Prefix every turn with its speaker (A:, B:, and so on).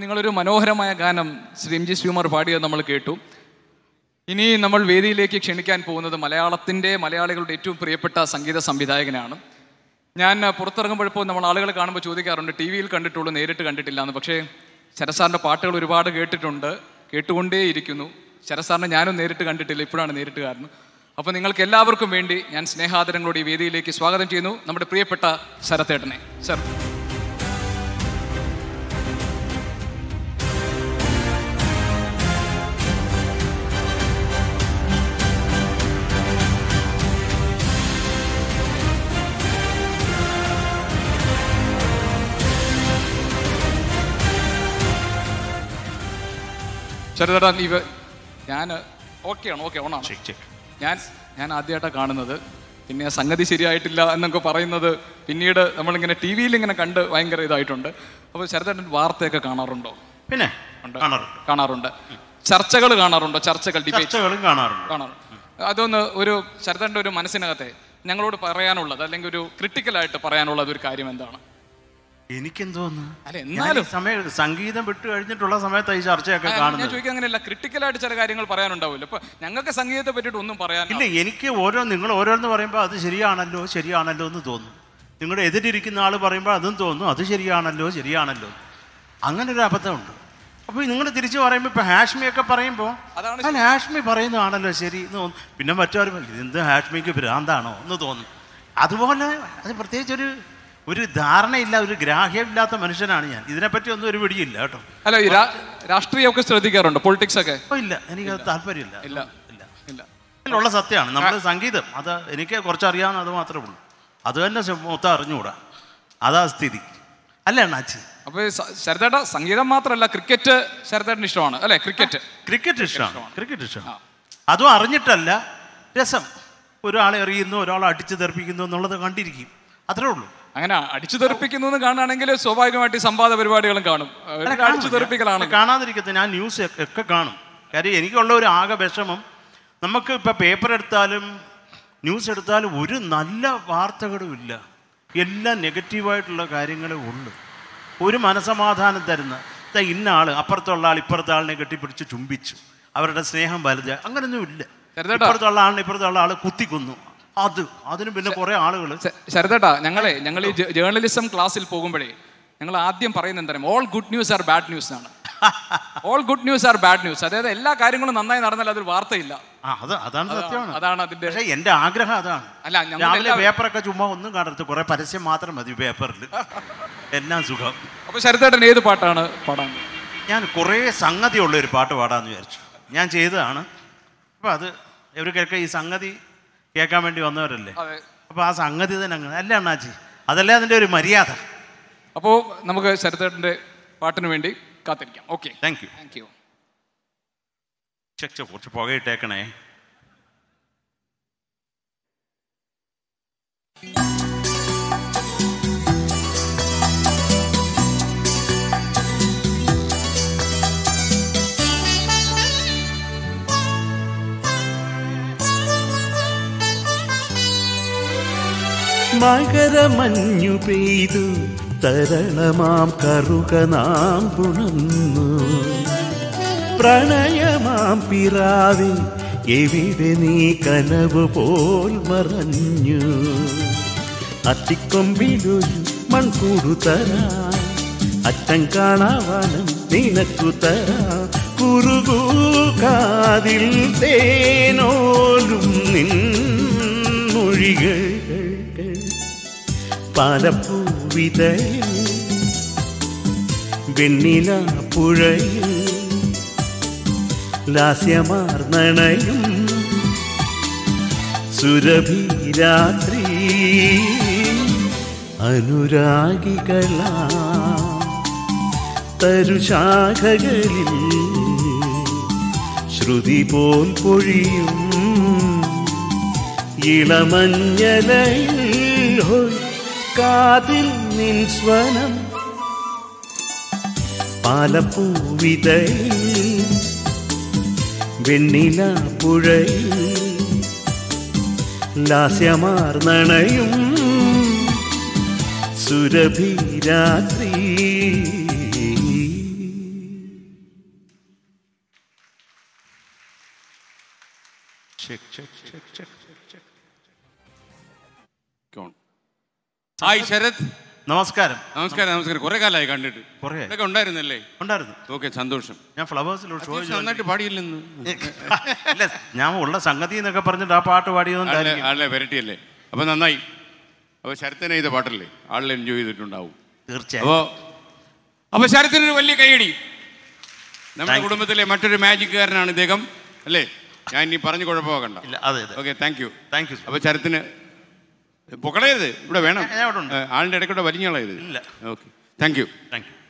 A: നിങ്ങളൊരു മനോഹരമായ ഗാനം ശ്രീ എം ജി ശ്രീകുമാർ പാടിയത് നമ്മൾ കേട്ടു. ഇനി നമ്മൾ വേദിയിലേക്ക് ക്ഷണിക്കാൻ പോകുന്നത് മലയാളികളുടെ ഏറ്റവും പ്രിയപ്പെട്ട സംഗീത സംവിധായകനാണ്. ഞാൻ പുറത്തിറങ്ങുമ്പോഴപ്പോൾ നമ്മൾ ആളുകൾ കാണുമ്പോൾ ചോദിക്കാറുണ്ട്, ടി വിയിൽ കണ്ടിട്ടുള്ളൂ, നേരിട്ട് കണ്ടിട്ടില്ല എന്ന്. പക്ഷേ ശരത് സാറിൻ്റെ പാട്ടുകൾ ഒരുപാട് കേട്ടിട്ടുണ്ട്, കേട്ടുകൊണ്ടേയിരിക്കുന്നു. ശരത് സാറിനെ ഞാനും നേരിട്ട് കണ്ടിട്ടില്ല, ഇപ്പോഴാണ് നേരിട്ട് കാണുന്നത്. അപ്പോൾ നിങ്ങൾക്ക് എല്ലാവർക്കും വേണ്ടി ഞാൻ സ്നേഹാദരങ്ങളോട് ഈ വേദിയിലേക്ക് സ്വാഗതം ചെയ്യുന്നു നമ്മുടെ പ്രിയപ്പെട്ട ശരത്തേട്ടനെ. സർ, ശരത്തേട്ടാ ഞാൻ ഓണാണ്. ഞാൻ ആദ്യമായിട്ടാണ് കാണുന്നത്. പിന്നെ സംഗതി ശരിയായിട്ടില്ല എന്നൊക്കെ പറയുന്നത് പിന്നീട് നമ്മളിങ്ങനെ ടി വിയിൽ ഇങ്ങനെ കണ്ട് ഭയങ്കര ഇതായിട്ടുണ്ട്. അപ്പോൾ ശരത്തേട്ടൻ വാർത്തയൊക്കെ കാണാറുണ്ടോ?
B: പിന്നെ
A: കാണാറുണ്ട്. ചർച്ചകൾ കാണാറുണ്ടോ? ഡിബേറ്റുകളും കാണാറുണ്ട്. അതൊന്ന് ഒരു ശരത്തേട്ടൻ്റെ ഒരു മനസ്സിനകത്തെ ഞങ്ങളോട് പറയാനുള്ളത്, അല്ലെങ്കിൽ ഒരു ക്രിട്ടിക്കലായിട്ട് പറയാനുള്ളത് ഒരു കാര്യം എന്താണ്?
B: എനിക്കെന്തോന്ന് സംഗീതം വിട്ടു കഴിഞ്ഞിട്ടുള്ള സമയത്ത് ഈ ചർച്ചയൊക്കെ കാണുന്നത്.
A: ചോദിക്കാൻ അങ്ങനെയല്ല, ക്രിട്ടിക്കലായിട്ട് ചില കാര്യങ്ങൾ പറയാനുണ്ടാവില്ല. ഇപ്പൊ ഞങ്ങൾക്ക് സംഗീതത്തെ പറ്റിയിട്ട് ഒന്നും പറയാനില്ല.
B: എനിക്ക് നിങ്ങൾ ഓരോന്ന് പറയുമ്പോൾ അത് ശരിയാണല്ലോ എന്ന് തോന്നും. നിങ്ങളുടെ എതിരിരിക്കുന്ന ആൾ പറയുമ്പോൾ അതും തോന്നും അത് ശരിയാണല്ലോ. അങ്ങനെ ഒരു അബദ്ധമുണ്ട്. അപ്പോൾ നിങ്ങൾ തിരിച്ചു പറയുമ്പോൾ ഇപ്പൊ ഹാഷ്മിയൊക്കെ പറയുമ്പോൾ ഹാഷ്മി പറയുന്നതാണല്ലോ ശരി എന്ന് തോന്നും. പിന്നെ മറ്റൊരു ഇതെന്ത് ഹാഷ്മിക്ക് ഭ്രാന്താണോ എന്ന് തോന്നും. അതുപോലെ അത് പ്രത്യേകിച്ചൊരു ധാരണയില്ല, ഒരു ഗ്രാഹ്യമില്ലാത്ത മനുഷ്യനാണ് ഞാൻ. ഇതിനെപ്പറ്റി ഒന്നും ഒരു പിടിയില്ല കേട്ടോ.
A: അല്ല, രാഷ്ട്രീയമൊക്കെ ശ്രദ്ധിക്കാറുണ്ട്, പൊളിറ്റിക്സ് ഒക്കെ?
B: ഇല്ല, എനിക്ക് താല്പര്യമില്ല. ഉള്ള സത്യമാണ്. നമ്മുടെ സംഗീതം അത് എനിക്ക് കുറച്ചറിയാവുന്ന അത് മാത്രമേ ഉള്ളൂ. അത് തന്നെ മൊത്തം അറിഞ്ഞുകൂടാ. അതാ സ്ഥിതി അല്ലേ അണ്ണാച്ചി?
A: അപ്പൊ ശരത്തേട്ട സംഗീതം മാത്രമല്ല, ക്രിക്കറ്റ് ശരത്തേട്ടന് ഇഷ്ടമാണ് അല്ലെ?
B: ക്രിക്കറ്റ് ഇഷ്ടമാണ്. അതും അറിഞ്ഞിട്ടല്ല, രസം. ഒരാളെ എറിയുന്നു, ഒരാളെ അടിച്ചു തെറിപ്പിക്കുന്നു എന്നുള്ളത് കണ്ടിരിക്കും, അത്രേ ഉള്ളൂ.
A: അങ്ങനെ അടിച്ചു തെറിപ്പിക്കുന്നു എന്ന് കാണുകയാണെങ്കിൽ സ്വാഭാവികമായിട്ട് സംവാദ പരിപാടികളും കാണും. അടിച്ചു തെറിപ്പിക്കലാണ്.
B: കാണാതിരിക്കത്തെ ഞാൻ ന്യൂസ് ഒക്കെ കാണും. കാര്യം എനിക്കുള്ള ഒരു ആകെ വിഷമം, നമുക്ക് ഇപ്പം പേപ്പർ എടുത്താലും ന്യൂസ് എടുത്താലും ഒരു നല്ല വാർത്തകളും ഇല്ല. എല്ലാം നെഗറ്റീവായിട്ടുള്ള കാര്യങ്ങളേ ഉള്ളൂ. ഒരു മനസമാധാനം തരുന്ന ഇന്ന ആൾ അപ്പുറത്തുള്ള ആൾ ഇപ്പുറത്തെ ആളിനെ കെട്ടിപ്പിടിച്ച് ചുംബിച്ചു, അവരുടെ സ്നേഹം വലുത്, അങ്ങനെയൊന്നും ഇല്ല. ഇപ്പുറത്തുള്ള ആളിനെ ഇപ്പുറത്തുള്ള ആൾ കുത്തിക്കൊന്നു, അതിന് പിന്നെ കുറെ ആളുകൾ.
A: ശരത്തേട്ടാ, ഞങ്ങൾ ഈ ജേർണലിസം ക്ലാസ്സിൽ പോകുമ്പോഴേ ഞങ്ങൾ ആദ്യം പറയുന്നത് എന്താ, all good news are bad news ആണ്. All good news are bad news. അതായത് എല്ലാ കാര്യങ്ങളും നന്നായി നടന്നാൽ അതൊരു വാർത്തയില്ല.
B: അതാണ് സത്യമാണ്.
A: അതാണ് അതിന്റെ.
B: പക്ഷേ എന്റെ ആഗ്രഹം അതാണ്. രാവിലെ പേപ്പറൊക്കെ ചുമ്മാ ഒന്നും കാണരുത്, കുറെ പരസ്യം മാത്രം മതി പേപ്പറിൽ, എന്നാ സുഖം.
A: അപ്പൊ ശരത്തേട്ടൻ ഏത് പാട്ടാണ് പാടാൻ?
B: ഞാൻ കുറേ സംഗതിയുള്ള ഒരു പാട്ട് പാടാന്ന് വിചാരിച്ചു. ഞാൻ ചെയ്തതാണ്. അപ്പൊ അത് ഇവർക്കൊക്കെ ഈ സംഗതി കേൾക്കാൻ വേണ്ടി വന്നവരല്ലേ, അപ്പൊ ആ സംഗതി തന്നെ അങ്ങനെ അല്ലേ അണ്ണാച്ചി? അതല്ലേ അതിന്റെ ഒരു മര്യാദ.
A: അപ്പോൾ നമുക്ക് ശരത്തേട്ടന്റെ പാട്ടിന് വേണ്ടി കാത്തിരിക്കാം. Okay,
B: thank you. കുറച്ച് പുകയിട്ടേക്കണേ.
C: മകരമഞ്ഞു പെയ്തു തരളമാം കറുക നാം പുണർന്നു, പ്രണയമാം പിറാവേ എവിടെ നീ കനവ് പോൽ മറഞ്ഞു. അത്തിക്കൊമ്പിലൊരു മൺകൂടു തരാം, അറ്റം കാണാവാനം നിനക്കു തരാം. കുറുകൂ കാതിൽ തേനോലും നിൻ മൊഴികൾ പാലപ്പൂവിതയിൽ വെണ്ണില പുഴയിൽ ലാസ്യമാർന്നണയും സുരഭിരാത്രി അനുരാഗികളാ തരുശാഖകളിൽ ശ്രുതി പോൽ പൊഴിയും ഇളമഞ്ഞലയിൽ കാതിൽ നിൻ സ്വനം പാലപ്പൂവിതയിൽ വെണ്ണില പുഴയിൽ ലാസ്യമാർന്നണയും സുരഭിരാത്രി
D: ഹായ് ശരത്.
B: നമസ്കാരം.
D: നമസ്കാരം. കുറെ കാലമായി കണ്ടിട്ട്.
B: കുറേ
D: ഇതൊക്കെ ഉണ്ടായിരുന്നല്ലേ?
B: ഉണ്ടായിരുന്നു.
D: ഓക്കെ, സന്തോഷം.
B: ഞാൻ ഫ്ലവേഴ്സിൽ ഷോ
D: നന്നായിട്ട് പാടിയില്ലെന്ന്.
B: ഇല്ല, ഞാൻ ഉള്ള സംഗതി എന്നൊക്കെ പറഞ്ഞിട്ട് ആ പാട്ട് പാടിയതൊന്നും
D: ആളെ വെരട്ടിയല്ലേ? അപ്പൊ നന്നായി. അപ്പൊ ശരത്തിനെ ചെയ്ത പാട്ടല്ലേ, ആളിൽ എൻജോയ് ചെയ്തിട്ടുണ്ടാവും
B: തീർച്ചയായും.
D: അപ്പൊ ശരത്തിനൊരു വലിയ കൈയടി. നമ്മുടെ കുടുംബത്തിലെ മറ്റൊരു മാജിക്കുകാരനാണ് ഇദ്ദേഹം അല്ലേ? ഞാൻ ഇനി പറഞ്ഞു കുഴപ്പമാക്കണ്ട. Okay, thank U. അപ്പൊ ശരത്തിന് പൊക്കടയരുത്, ഇവിടെ വേണം. ആളിന്റെ ഇടയ്ക്കൂടെ വലിഞ്ഞളയത്.
B: ഇല്ല.
D: Okay, thank U.